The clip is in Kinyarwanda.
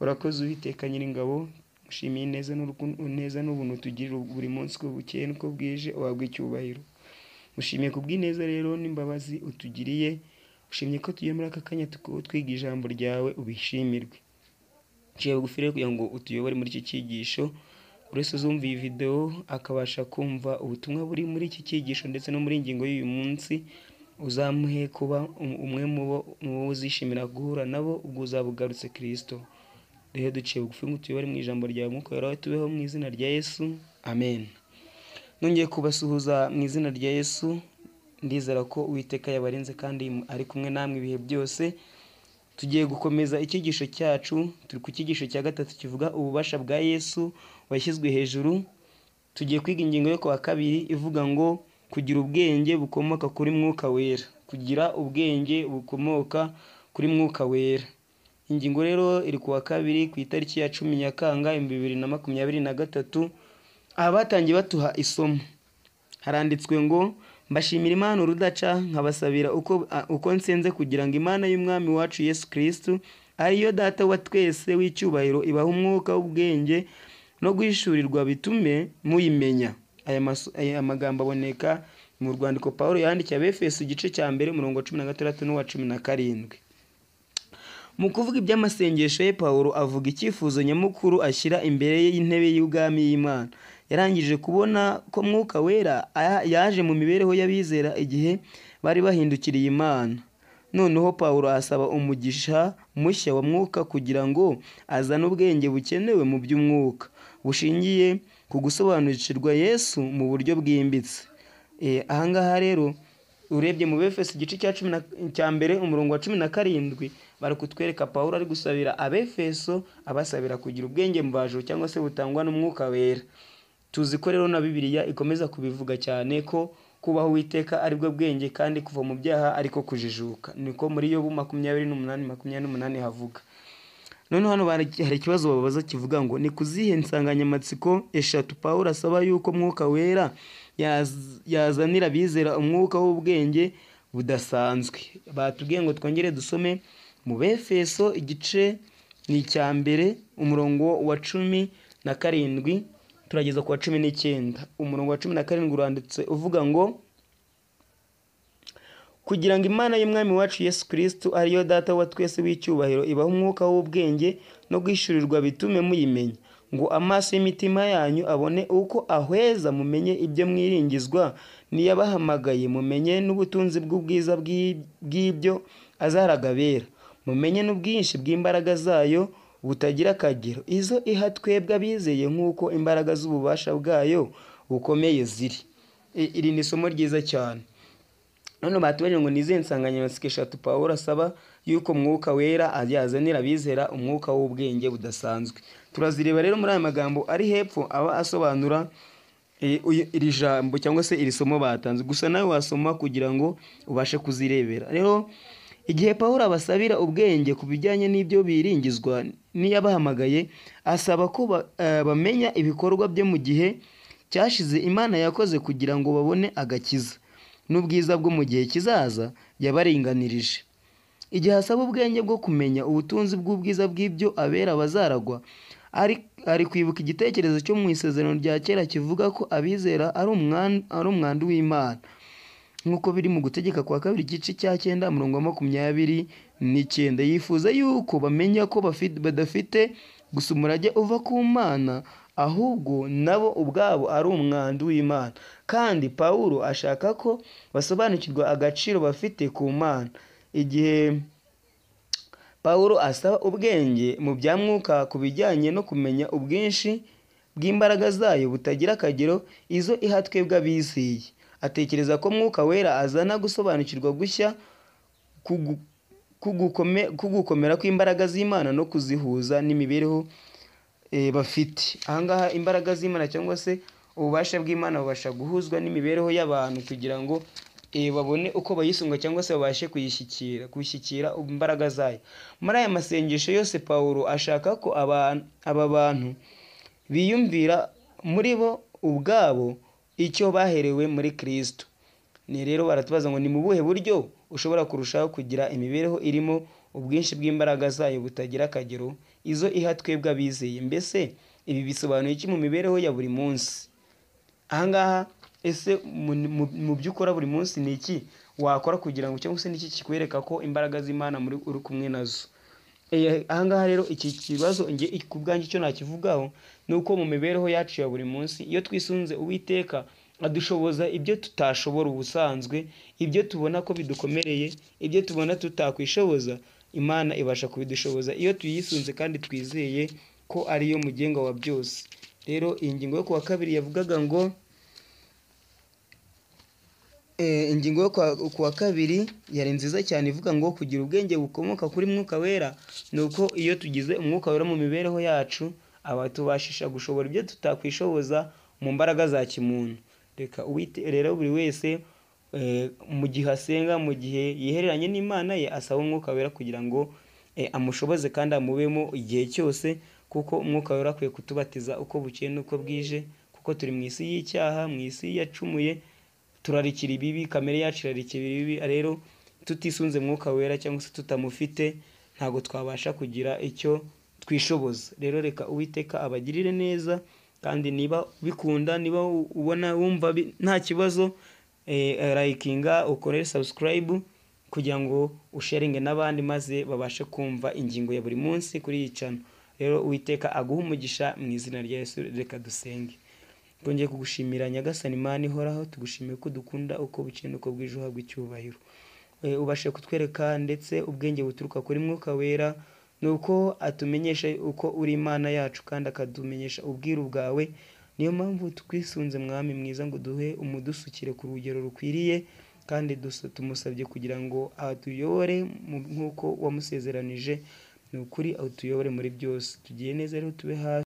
urakoze Uwiteka Nyiringabo, ushimiye neza n'ubuntu tugirira buri munsi uko bukeye n'uko bwije, uhabwe icyubahiro. Ushimiye kubw'ineza rero n'imbabazi utugiriye, ushimye ko tugiye muri aka kanya twiga ijambo ryawe, ubishimirwe. Nciye bugufi rero kugira ngo utuyobore muri iki cyigisho, buri wese uzumva iyi video akabasha kumva ubutumwa buri muri iki cyigisho ndetse no muri ingingo y'uyu munsi, uzamuhe kuba umwe mu bo uzishimira guhura nabo ubwo uzaba ugarutse Kristo. Rero duciye bugufi ngo utuyobore mu ijambo ryawe, Mwuka Wera tubeho mu izina rya Yesu, amen. Nongeye kubasuhuza mu izina rya Yesu, ndizera ko Uwiteka yabarinze kandi ari kumwe namwe ibihe byose. Tugiye gukomeza icyigisho cyacu, turi ku cyigisho cya gatatu kivuga ububasha bwa Yesu washyizwe hejuru. Tugiye kwiga ingingo yo kwa kabiri ivuga ngo kugira ubwenge bukomoka kuri Mwuka Wera, kugira ubwenge bukomoka kuri Mwuka Wera. Ingingo rero iri kuwa kabiri ku itariki ya 10 Nyakanga 2023. Abatangiye batuha isomo haranditswe ngo mbashimira Imana urudaca, nkabasabira uko nsenze kugira ngo Imana y'Umwami wacu Yesu Kristo ariyo Data wa twese w'icyubahiro ibaha umwuka w'ubwenge no guhishurirwa bitume muyimenya. Aya magambo aboneka mu rwandiko Pawulo yandikiye Abefeso igice cya 1 umurongo 16 n'uwa 17. Mu kuvuga iby'amasengesho ye, Pawulo avuga icyifuzo nyamukuru ashyira imbere y'intebe y'ubwami y'Imana. Yarangije kubona ko Mwuka Wera yaje mu mibereho y'abizera igihe bari bahindukiriye Imana. Noneho Pawulo asaba umugisha mushya wa Mwuka kugira ngo azane ubwenge bukenewe mu by'umwuka, bushingiye ku gusobanukirwa Yesu mu buryo bwimbitse. Ahangaha rero urebye mu Befeso igice cya 1 umurongo wa 17 bari kutwereka Pawulo ari gusabira Abefeso, abasabira kugira ubwenge mbajuru cyangwa se butangwa n'Umwuka Wera. Tuzi ko rero na Bibiliya ikomeza kubivuga cyane ko kubaho Uwiteka aribwo bwenge kandi kuva mu byaha ariko kujijuka. Niko muri Yobu 28:28 havuga. None hano hari ikibazo babaza kivuga ngo ni kuzihe nsanganyamatsiko eshatu Pawulo asaba yuko Mwuka Wera yazanira bizera umwuka w'ubwenge budasanzwe. Batubwiye ngo twongere dusome mu Befeso igice ni cya 1 umurongo wa 17 turageza ku wa 19. Umurongo wa 17 uranditse uvuga ngo kugira ngo Imana y'Umwami wacu Yesu Kristo ariyo Data wa twese w'icyubahiro ibaha umwuka w'ubwenge no guhishurirwa bitume muyimenya, ngo amaso y'imitima yanyu abone uko ahweza, mumenye ibyo mwiringizwa niyabahamagaye, mumenye n'ubutunzi bw'ubwiza bw'ibyo azaraga bera, mumenye n'ubwinshi bw'imbaraga zayo butagira akagero, izo iha twebwe abizeye nk'uko imbaraga z'ububasha bwayo bukomeye ziri. Iri ni isomo ryiza cyane. None batubajije ngo nize nsanganyamatsiko eshatu Pawulo asaba yuko Mwuka Wera yazanira abizera umwuka w'ubwenge budasanzwe. Turazireba rero muri aya magambo ari hepfo aba asobanura iri jambo cyangwa se iri somo batanze. Gusa nawe wasoma kugira ngo ubashe kuzirebera. Rero igihe Pawulo abasabira ubwenge ku bijyanye n'ibyo biringizwa niyabahamagaye, asaba ko bamenya ibikorwa byo mu gihe cyashize Imana yakoze kugira ngo babone agakiza n'ubwiza bwo mu gihe kizaza yabaringanirije. Igihe asaba ubwenge bwo kumenya ubutunzi bw'ubwiza bw'ibyo abera bazaragwa, ari kwibuka igitekerezo cyo mu isezerano rya kera kivuga ko abizera ari umwandu w'Imana, nk'uko biri mu Gutegeka kwa 2 igice cya 9 umurongo wa 29. Yifuza yuko bamenya ko badafite gusa umurage uva ku Mana, ahubwo nabo ubwabo ari umwandu w'Imana. Kandi Pawulo ashaka ko basobanukirwa agaciro bafite ku Mana. Igihe Pawulo asaba ubwenge mu bya mwuka ku bijyanye no kumenya ubwinshi bw'imbaraga zayo butagira akagero, izo iha twebwe abizeye, atekereza ko Mwuka Wera azana gusobanukirwa gushya kugukomera kw'imbaraga z'Imana no kuzihuza n'imibereho bafite. Ahangaha imbaraga z'Imana cyangwa se ububasha bw'Imana bubasha guhuzwa n'imibereho y'abantu kugira ngo babone uko bayisunga cyangwa se babashe kuyishyikira imbaraga zayo. Muri aya masengesho yose Pawulo ashaka ko aba bantu biyumvira muri bo ubwabo icyo baherewe muri Kristo. Ni rero baratubaza ngo ni mu buhe buryo ushobora kurushaho kugira imibereho irimo ubwinshi bw'imbaraga zayo butagira akagero izo iha twebwe abizeye. Mbese ibi bisobanuye iki mu mibereho ya buri munsi? Ahangaha ese mu byo ukora buri munsi ni iki wakora kugira ngo, cyangwa se ni iki kikwereka ko imbaraga z'Imana uri kumwe nazo? Ahangaha rero iki kibazo ku bwanjye icyo nakivugaho ni uko mu mibereho yacu ya buri munsi iyo twisunze Uwiteka adushoboza ibyo tutashobora ubusanzwe, ibyo tubona ko bidukomereye, ibyo tubona tutakwishoboza, Imana ibasha kubidushoboza iyo tuyisunze kandi twizeye ko ariyo mugenga wa byose. Rero iyi ngingo yo kuwa kabiri yavugaga ngo ingingo yo kuwa kabiri yari nziza cyane, ivuga ngo kugira ubwenge bukomoka kuri Mwuka Wera ni uko iyo tugize Umwuka Wera mu mibereho yacu aba tubashisha gushobora ibyo tutakwishoboza mu mbaraga za kimuntu. Rero buri wese mu gihe asenga, mu gihe yihereranye n'Imana ye, asaba Umwuka Wera kugira ngo amushoboze kandi amubemo igihe cyose, kuko Umwuka Wera akwiye kutubatiza uko bukeye n'uko bwije, kuko turi mu isi y'icyaha, mu isi yacumuye, turarikira ibibi, kamere yacu irarikira ibibi. Rero tutisunze Mwuka Wera cyangwa se tutamufite ntabwo twabasha kugira icyo twishoboza. Rero reka Uwiteka abagirire neza, kandi niba bikunda, niba ubona wumva nta kibazo, likinga, ukore subscribe kugira ngo usharinge n'abandi maze babashe kumva ingingo ya buri munsi kuri iyi channel. Rero Uwiteka aguha umugisha mu izina rya Yesu. Reka dusenge. Twongeye kugushimira Nyagasani Imana ihoraho, tugushimiye ko dukunda uko bukeye n'uko bwije, uhabwa icyubahiro. Ubashe kutwereka ndetse ubwenge buturuka kuri Mwuka Wera, nuko atumenyesha uko uri Imana yacu kandi akadumenyesha ubwiru bwawe. Niyo mpamvu twisunze Mwami mwiza ngo duhe umudusukire ku rugero rukwiriye, kandi tumusabye kugira ngo atuyobore nk'uko wamusezeranije. Ni ukuri atuyobore muri byose. Tugiye neza rero, tube hafi.